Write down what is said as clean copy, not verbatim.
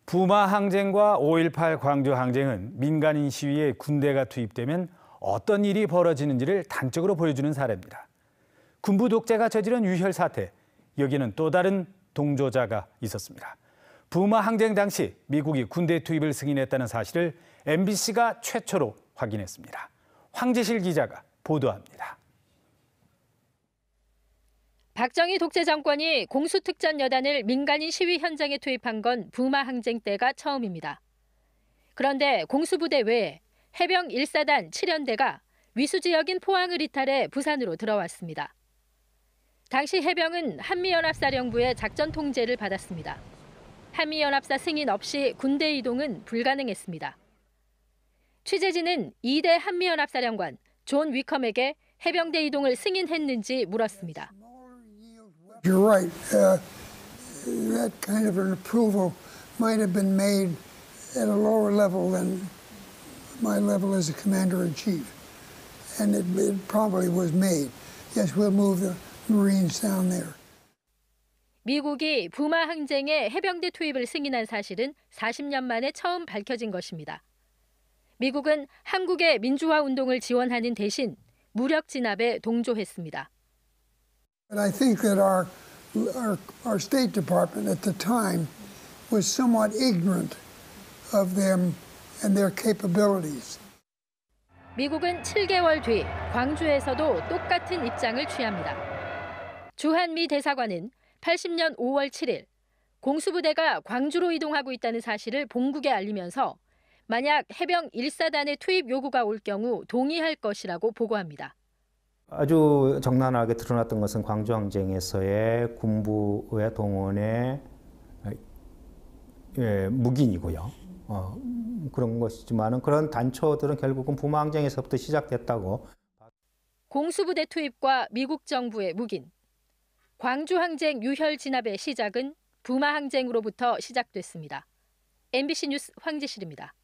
부마 항쟁과 5.18 광주 항쟁은 민간인 시위에 군대가 투입되면 어떤 일이 벌어지는지를 단적으로 보여주는 사례입니다. 군부 독재가 저지른 유혈 사태, 여기는 또 다른 동조자가 있었습니다. 부마 항쟁 당시 미국이 군대 투입을 승인했다는 사실을 MBC가 최초로 확인했습니다. 황재실 기자가 보도합니다. 박정희 독재 정권이 공수특전 여단을 민간인 시위 현장에 투입한 건 부마 항쟁 때가 처음입니다. 그런데 공수부대 외에 해병 1사단 7연대가 위수 지역인 포항을 이탈해 부산으로 들어왔습니다. 당시 해병은 한미연합사령부의 작전 통제를 받았습니다. 한미연합사 승인 없이 군대 이동은 불가능했습니다. 취재진은 2대 한미연합사령관 존 위컴에게 해병대 이동을 승인했는지 물었습니다. You're right. That kind of an approval might have been made at a lower level than my level as a commander-in-chief. And it probably was made. Yes, we'll move the Marines down there. 미국이 부마 항쟁에 해병대 투입을 승인한 사실은 40년 만에 처음 밝혀진 것입니다. 미국은 한국의 민주화 운동을 지원하는 대신 무력 진압에 동조했습니다. But I think that our State Department at the time was somewhat ignorant of them and their capabilities. 미국은 7개월 뒤 광주에서도 똑같은 입장을 취합니다. 주한미 대사관은 80년 5월 7일 공수부대가 광주로 이동하고 있다는 사실을 본국에 알리면서 만약 해병 1사단의 투입 요구가 올 경우 동의할 것이라고 보고합니다. 아주 적나라하게 드러났던 것은 광주 항쟁에서의 군부의 동원의 묵인이고요. 그런 것이지만 그런 단초들은 결국은 부마 항쟁에서부터 시작됐다고. 공수부대 투입과 미국 정부의 묵인. 광주 항쟁 유혈 진압의 시작은 부마 항쟁으로부터 시작됐습니다. MBC 뉴스 황재실입니다.